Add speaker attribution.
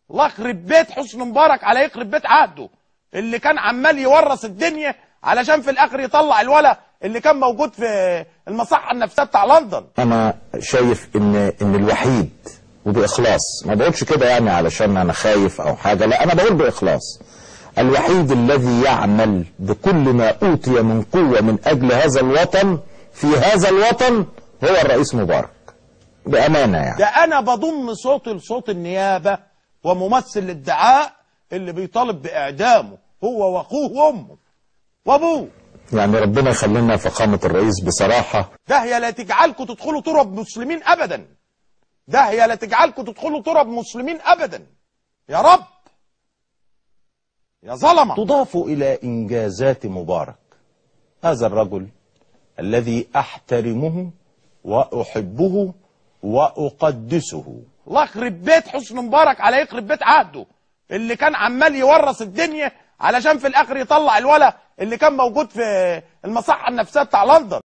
Speaker 1: الله يخرب بيت حسني مبارك على يخرب بيت عهده اللي كان عمال يورث الدنيا علشان في الاخر يطلع الولا اللي كان موجود في المصحه النفسيه بتاع لندن.
Speaker 2: انا شايف ان الوحيد، وباخلاص، ما بقولش كده يعني علشان انا خايف او حاجه، لا انا بقول باخلاص، الوحيد الذي يعمل بكل ما اوتي من قوه من اجل هذا الوطن في هذا الوطن هو الرئيس مبارك، بامانه يعني.
Speaker 1: ده انا بضم صوتي لصوت النيابه وممثل الادعاء اللي بيطالب باعدامه هو واخوه وامه وابوه.
Speaker 2: يعني ربنا يخلينا فخامه الرئيس بصراحه.
Speaker 1: ده هي لا تجعلكم تدخلوا تراب مسلمين ابدا، ده هي لا تجعلكم تدخلوا تراب مسلمين ابدا يا رب يا ظلمه. تضاف الى انجازات مبارك هذا الرجل الذي احترمه واحبه واقدسه. الله يخرب بيت حسني مبارك على يخرب بيت عهده اللي كان عمال يورث الدنيا علشان في الاخر يطلع الولا اللي كان موجود في المصحه النفسيه بتاع لندن.